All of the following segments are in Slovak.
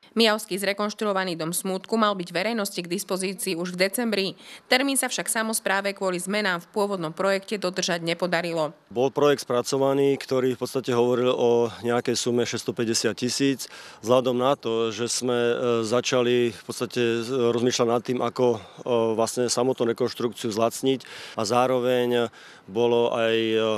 Mijavský zrekonštruovaný dom smútku mal byť verejnosti k dispozícii už v decembri. Termín sa však samospráve kvôli zmenám v pôvodnom projekte dodržať nepodarilo. Bol projekt spracovaný, ktorý v podstate hovoril o nejakej sume 650 000. Vzhľadom na to, že sme začali v podstate rozmýšľať nad tým, ako vlastne samotnú rekonštrukciu zlacniť, a zároveň bolo aj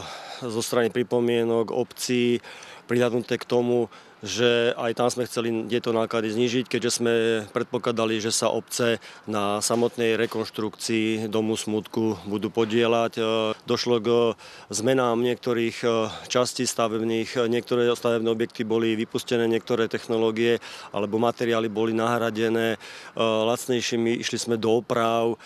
zo strany pripomienok obcí prihľadnuté k tomu, že aj tam sme chceli tieto náklady znížiť, keďže sme predpokladali, že sa obce na samotnej rekonštrukcii domu smútku budú podieľať. Došlo k zmenám niektorých častí stavebných, niektoré stavebné objekty boli vypustené, niektoré technológie alebo materiály boli nahradené lacnejšími, išli sme do oprav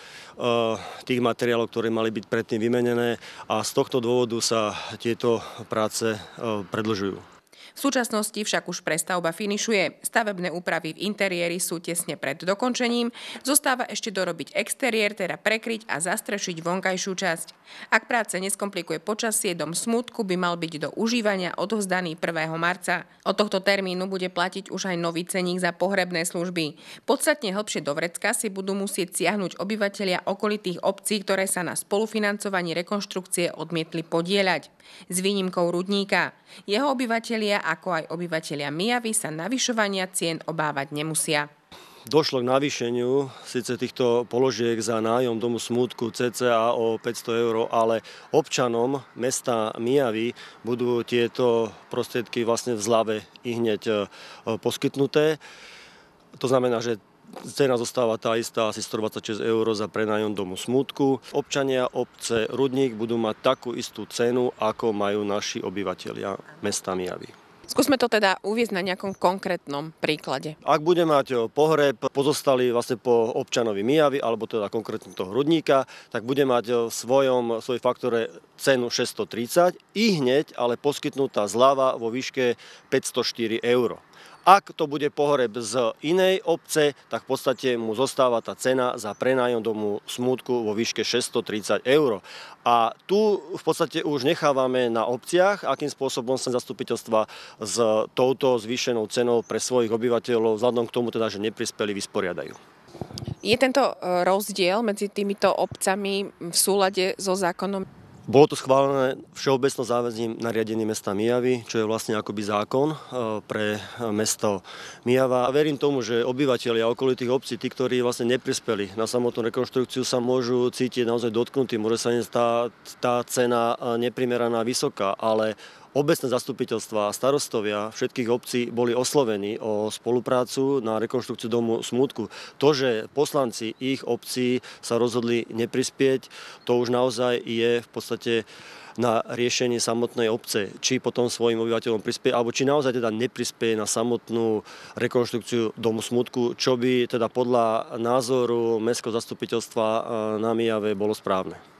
tých materiálov, ktoré mali byť predtým vymenené, a z tohto dôvodu sa tieto práce predĺžujú. V súčasnosti však už prestavba finišuje. Stavebné úpravy v interiéri sú tesne pred dokončením. Zostáva ešte dorobiť exteriér, teda prekryť a zastrešiť vonkajšiu časť. Ak práce neskomplikuje počasie, dom smútku by mal byť do užívania odovzdaný 1. marca. Od tohto termínu bude platiť už aj nový cenník za pohrebné služby. Podstatne hlbšie do vrecka si budú musieť siahnuť obyvatelia okolitých obcí, ktoré sa na spolufinancovaní rekonštrukcie odmietli podieľať. S výnimkou Rudníka. Jeho obyvatelia, ako aj obyvatelia Mijavy, sa navyšovania cien obávať nemusia. Došlo k navýšeniu síce týchto položiek za nájom domu smútku cca o 500 €, ale občanom mesta Mijavy budú tieto prostriedky vlastne v zľave ihneď poskytnuté. To znamená, že cena zostáva tá istá, asi 126 € za prenájom domu smútku. Občania obce Rudník budú mať takú istú cenu, ako majú naši obyvatelia mesta Mijavy. Skúsme to teda uviesť na nejakom konkrétnom príklade. Ak bude mať pohreb pozostalý vlastne po občanovi Mijavy, alebo teda konkrétne toho Rudníka, tak bude mať v svojej faktore cenu 630, ihneď ale poskytnutá zľava vo výške 504 €. Ak to bude pohreb z inej obce, tak v podstate mu zostáva tá cena za prenájom domu smútku vo výške 630 €. A tu v podstate už nechávame na obciach, akým spôsobom sa zastupiteľstva s touto zvýšenou cenou pre svojich obyvateľov, vzhľadom k tomu teda, že neprispeli, vysporiadajú. Je tento rozdiel medzi týmito obcami v súlade so zákonom? Bolo to schválené všeobecno záväzným nariadením mesta Mijavy, čo je vlastne akoby zákon pre mesto Mijava. A verím tomu, že obyvatelia okolitých obcí, tí, ktorí vlastne neprispeli na samotnú rekonštrukciu, sa môžu cítiť naozaj dotknutí. Môže sa im tá cena neprimeraná vysoká, ale obecné zastupiteľstvá a starostovia všetkých obcí boli oslovení o spoluprácu na rekonštrukciu domu smútku. To, že poslanci ich obcí sa rozhodli neprispieť, to už naozaj je v podstate na riešenie samotnej obce, či potom svojim obyvateľom prispieje, alebo či naozaj teda neprispieje na samotnú rekonštrukciu domu smútku, čo by teda podľa názoru mestského zastupiteľstva na Mijave bolo správne.